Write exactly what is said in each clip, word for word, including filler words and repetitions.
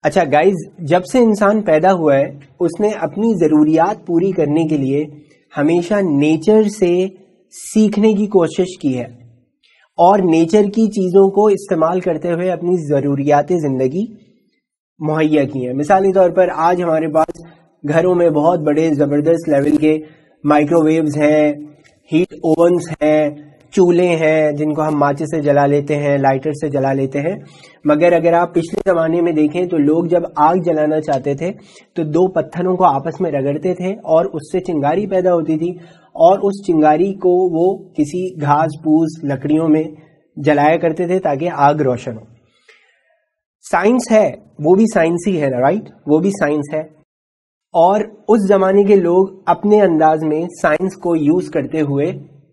اچھا گائز، جب سے انسان پیدا ہوا ہے اس نے اپنی ضروریات پوری کرنے کے لیے ہمیشہ نیچر سے سیکھنے کی کوشش کی ہے اور نیچر کی چیزوں کو استعمال کرتے ہوئے اپنی ضروریات زندگی مہیا کی ہیں. مثالی طور پر آج ہمارے پاس گھروں میں بہت بڑے زبردست لیول کے مائکرو ویوز ہیں، ہیٹ اوونز ہیں، چولہے ہیں جن کو ہم ماچس سے جلا لیتے ہیں، لائٹر سے جلا لیتے ہیں. مگر اگر آپ پچھلے زمانے میں دیکھیں تو لوگ جب آگ جلانا چاہتے تھے تو دو پتھروں کو آپس میں رگڑتے تھے اور اس سے چنگاری پیدا ہوتی تھی، اور اس چنگاری کو وہ کسی گھاس پھوس لکڑیوں میں جلایا کرتے تھے تاکہ آگ روشن ہو. سائنس ہے، وہ بھی سائنس ہی ہے، رائٹ، وہ بھی سائنس ہے. اور اس زمانے کے لوگ اپنے انداز میں سائنس کو یوز کرتے ہوئے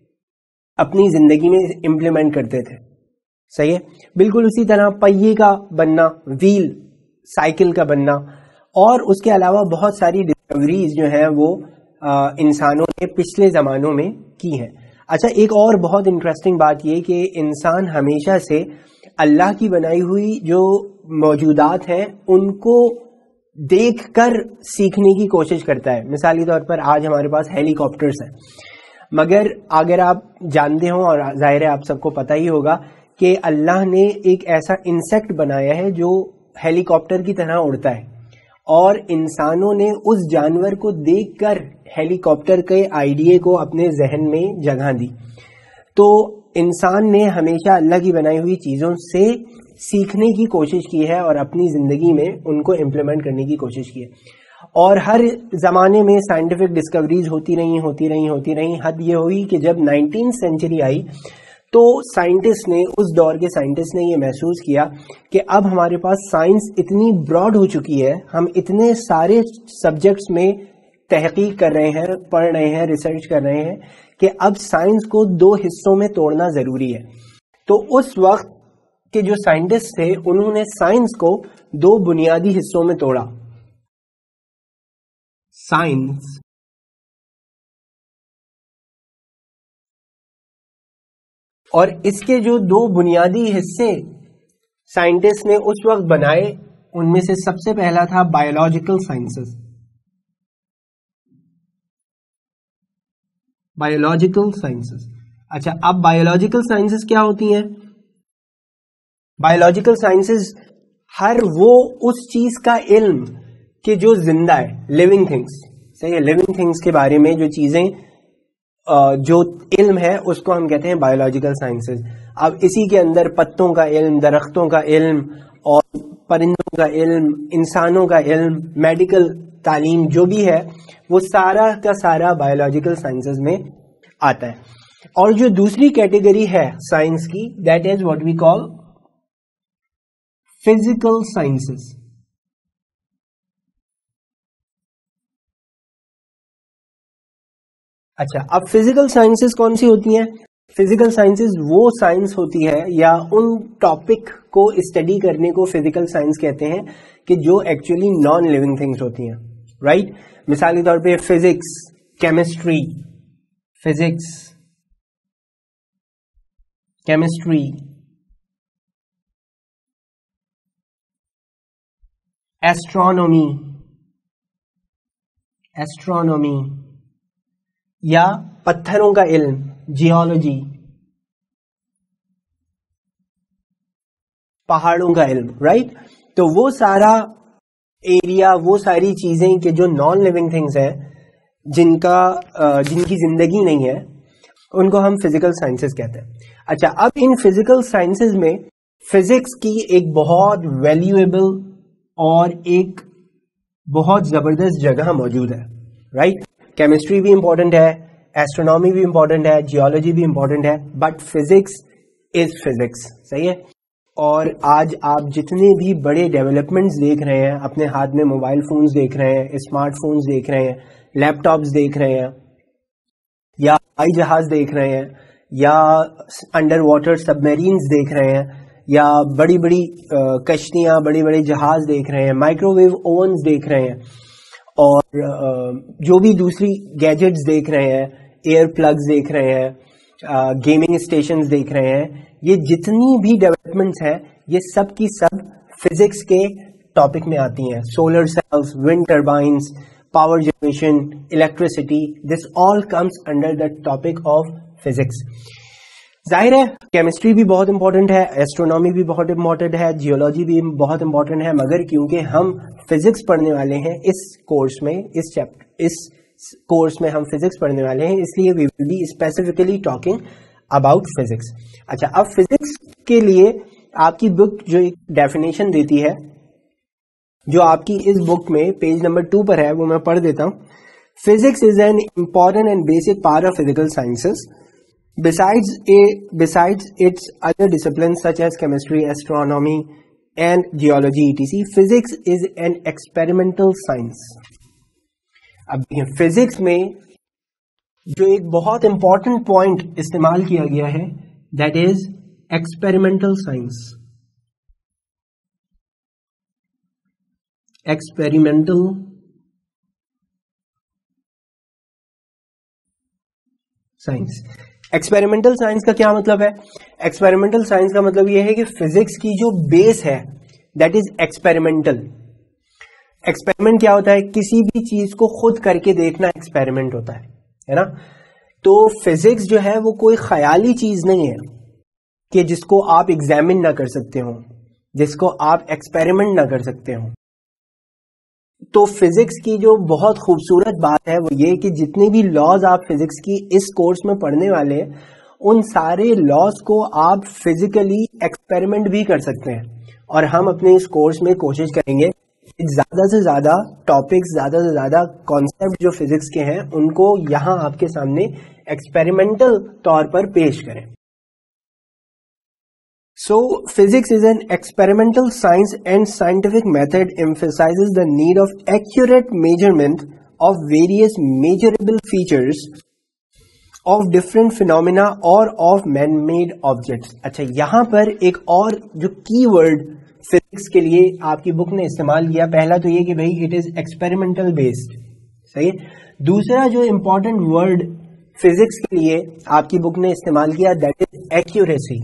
اپنی زندگی میں امپلیمنٹ کرتے تھے. صحیح ہے. بالکل اسی طرح پہیے کا بننا، ویل، سائیکل کا بننا، اور اس کے علاوہ بہت ساری ڈسکوریز جو ہیں وہ انسانوں نے پچھلے زمانوں میں کی ہیں. اچھا، ایک اور بہت انٹرسٹنگ بات یہ کہ انسان ہمیشہ سے اللہ کی بنائی ہوئی جو موجودات ہیں ان کو دیکھ کر سیکھنے کی کوشش کرتا ہے. مثالی طور پر آج ہمارے پاس ہیلی کاپٹرز ہیں، مگر اگر آپ جانتے ہوں، اور ظاہر ہے آپ سب کو پتہ ہی ہوگا کہ اللہ نے ایک ایسا انسیکٹ بنایا ہے جو ہیلی کاپٹر کی طرح اڑتا ہے، اور انسانوں نے اس جانور کو دیکھ کر ہیلی کاپٹر کے آئیڈیا کو اپنے ذہن میں جگہ دی. تو انسان نے ہمیشہ اللہ کی بنائی ہوئی چیزوں سے سیکھنے کی کوشش کی ہے اور اپنی زندگی میں ان کو امپلیمنٹ کرنے کی کوشش کی ہے. اور ہر زمانے میں سائنٹیفک ڈسکوریز ہوتی رہی ہوتی رہی ہوتی رہی حد یہ ہوئی کہ جب نائنٹین سینچری آئی تو سائنٹسٹ نے، اس دور کے سائنٹسٹ نے یہ محسوس کیا کہ اب ہمارے پاس سائنس اتنی براڈ ہو چکی ہے، ہم اتنے سارے سبجیکٹس میں تحقیق کر رہے ہیں، پڑھ رہے ہیں، ریسرچ کر رہے ہیں کہ اب سائنس کو دو حصوں میں توڑنا ضروری ہے. تو اس وقت کے جو سائنٹسٹ تھے انہوں نے سائنس کو دو بنیادی حصوں میں توڑا. سائنس اور اس کے جو دو بنیادی حصے سائنٹسٹ نے اس وقت بنائے، ان میں سے سب سے پہلا تھا بایولوجیکل سائنسز. بایولوجیکل سائنسز اچھا، اب بایولوجیکل سائنسز کیا ہوتی ہیں؟ بایولوجیکل سائنسز ہر وہ اس چیز کا علم کہ جو زندہ ہے، لیونگ تھنگس. صحیح ہے، لیونگ تھنگس کے بارے میں جو چیزیں جو علم ہے اس کو ہم کہتے ہیں بایولوجیکل سائنسز. اب اسی کے اندر پتوں کا علم، درختوں کا علم، اور پرندوں کا علم، انسانوں کا علم، میڈیکل تعلیم جو بھی ہے وہ سارا کا سارا بایولوجیکل سائنسز میں آتا ہے. اور جو دوسری کیٹیگری ہے سائنس کی، that is what we call physical sciences. اچھا، اب فزیکل سائنسز کون سی ہوتی ہیں؟ فزیکل سائنسز وہ سائنس ہوتی ہے یا ان ٹاپک کو اسٹڈی کرنے کو فزیکل سائنس کہتے ہیں کہ جو ایکچولی نان لیونگ تھنگس ہوتی ہیں، رائٹ. مثالی طور پہ physics, chemistry, physics, chemistry, astronomy, astronomy یا پتھروں کا علم، جیولوجی، پہاڑوں کا علم، رائٹ. تو وہ سارا ایریا، وہ ساری چیزیں کہ جو نان لیونگ تھنگس ہیں، جن کا جن کی زندگی نہیں ہے، ان کو ہم فزیکل سائنسز کہتے ہیں. اچھا، اب ان فزیکل سائنسز میں فزکس کی ایک بہت ویلیویبل اور ایک بہت زبردست جگہ موجود ہے، رائٹ. کیمسٹری بھی امپورٹنٹ ہے، ایسٹرونومی بھی امپورٹنٹ ہے، جیولوجی بھی امپورٹنٹ ہے، بٹ فزکس از فزکس. صحیح ہے. اور آج آپ جتنے بھی بڑے ڈیولپمنٹس دیکھ رہے ہیں، اپنے ہاتھ میں موبائل فونز دیکھ رہے ہیں، اسمارٹ فونز دیکھ رہے ہیں، لیپ ٹاپس دیکھ رہے ہیں، یا ہوائی جہاز دیکھ رہے ہیں، یا انڈر واٹر سب میرینز دیکھ رہے ہیں، یا بڑی بڑی کشتیاں، بڑے بڑے جہاز دیکھ رہے ہیں، مائکرو ویو اوونز دیکھ رہے ہیں، اور جو بھی دوسری گیجٹس دیکھ رہے ہیں، ایئر پلگز دیکھ رہے ہیں، گیمنگ اسٹیشنز دیکھ رہے ہیں، یہ جتنی بھی ڈیولپمنٹس ہیں یہ سب کی سب فزکس کے टॉपिक में आती हैं, solar cells, wind turbines, power generation, electricity, this all comes under the topic of physics. जाहिर है केमिस्ट्री भी बहुत इंपॉर्टेंट है, एस्ट्रोनॉमी भी बहुत इंपॉर्टेंट है, जियोलॉजी भी बहुत इंपॉर्टेंट है, मगर क्योंकि हम फिजिक्स पढ़ने वाले हैं इस कोर्स में, इस चैप्टर इस कोर्स में हम फिजिक्स पढ़ने वाले हैं, इसलिए we will be specifically talking about physics. अच्छा, अब फिजिक्स के लिए आपकी बुक जो एक डेफिनेशन देती है, जो आपकी इस बुक में पेज नंबर टू पर है, वो मैं पढ़ देता हूं. Physics is an important and basic part of physical sciences. Besides a besides its other disciplines such as chemistry, astronomy, and geology, et cetera, physics is an experimental science. अब physics में जो एक बहुत इंपॉर्टेंट पॉइंट इस्तेमाल किया गया है, that is experimental science. Experimental science. Experimental science का क्या मतलब है? एक्सपेरिमेंटल साइंस का मतलब यह है कि फिजिक्स की जो बेस है दैट इज एक्सपेरिमेंटल. एक्सपेरिमेंट क्या होता है? किसी भी चीज को खुद करके देखना एक्सपेरिमेंट होता है, है ना. तो फिजिक्स जो है वो कोई ख्याली चीज नहीं है कि जिसको आप एग्जामिन ना कर सकते हो, जिसको आप एक्सपेरिमेंट ना कर सकते हो. तो फिजिक्स की जो बहुत खूबसूरत बात है वो ये कि जितने भी लॉज आप फिजिक्स की इस कोर्स में पढ़ने वाले हैं, उन सारे लॉज को आप फिजिकली एक्सपेरिमेंट भी कर सकते हैं. और हम अपने इस कोर्स में कोशिश करेंगे ज्यादा से ज्यादा टॉपिक्स, ज्यादा से ज्यादा कॉन्सेप्ट जो फिजिक्स के हैं उनको यहां आपके सामने एक्सपेरिमेंटल तौर पर पेश करें. So, physics is an experimental science and scientific method emphasizes the need of accurate measurement of various measurable features of different phenomena or of man-made objects. अच्छा, यहां पर एक और जो कीवर्ड फिजिक्स के लिए आपकी बुक ने इस्तेमाल किया, पहला तो ये कि भाई इट इज एक्सपेरिमेंटल बेस्ड, सही है. दूसरा जो इंपॉर्टेंट वर्ड फिजिक्स के लिए आपकी बुक ने इस्तेमाल किया दैट इज एक्यूरेसी.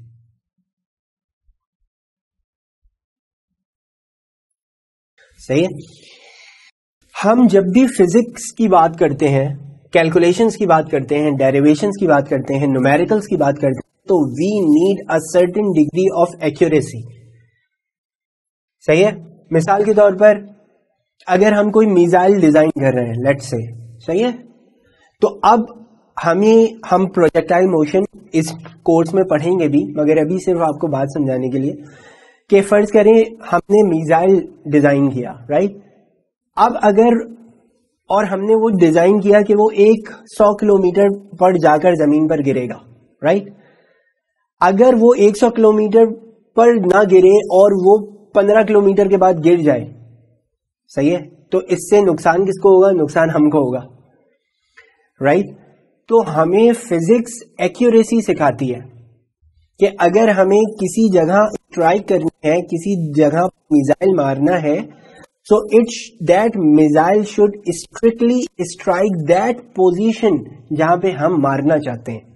सही है. हम जब भी फिजिक्स की बात करते हैं, कैलकुलेशंस की बात करते हैं, डेरिवेशंस की बात करते हैं, न्यूमेरिकल्स की बात करते हैं, तो we need a certain degree of accuracy. सही है. मिसाल के तौर पर अगर हम कोई मिसाइल डिजाइन कर रहे हैं, लेट्स से, सही है, तो अब हमें हम प्रोजेक्टाइल मोशन इस कोर्स में पढ़ेंगे भी, मगर अभी सिर्फ आपको बात समझाने के लिए कि फर्ज करें हमने मिसाइल डिजाइन किया, राइट. अब अगर और हमने वो डिजाइन किया कि वो एक सौ किलोमीटर पर जाकर जमीन पर गिरेगा, राइट. अगर वो एक सौ किलोमीटर पर ना गिरे और वो पंद्रह किलोमीटर के बाद गिर जाए, सही है, तो इससे नुकसान किसको होगा? नुकसान हमको होगा, राइट. तो हमें फिजिक्स एक्यूरेसी सिखाती है कि अगर हमें किसी जगह स्ट्राइक करनी है, किसी जगह मिसाइल मारना है, so it's that missile should strictly strike that position जहां पे हम मारना चाहते हैं,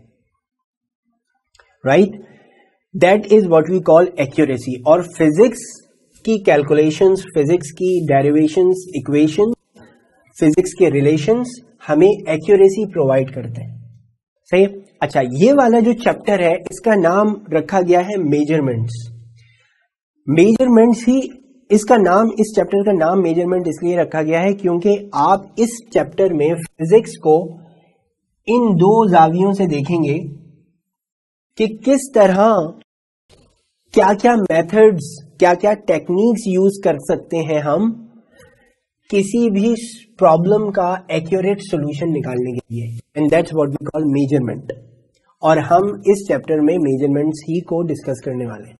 right. That is what we call accuracy. और फिजिक्स की कैलकुलेशंस, फिजिक्स की डेरिवेशंस, इक्वेशन, फिजिक्स के रिलेशंस हमें एक्यूरेसी प्रोवाइड करते हैं, सही है. अच्छा, ये वाला जो चैप्टर है इसका नाम रखा गया है मेजरमेंट्स. मेजरमेंट्स ही इसका नाम, इस चैप्टर का नाम मेजरमेंट इसलिए रखा गया है क्योंकि आप इस चैप्टर में फिजिक्स को इन दो जावियों से देखेंगे कि किस तरह क्या क्या मेथड्स, क्या क्या टेक्निक्स यूज कर सकते हैं हम किसी भी प्रॉब्लम का एक्यूरेट सॉल्यूशन निकालने के लिए. And that's what we call measurement. और हम इस चैप्टर में मेजरमेंट्स ही को डिस्कस करने वाले हैं.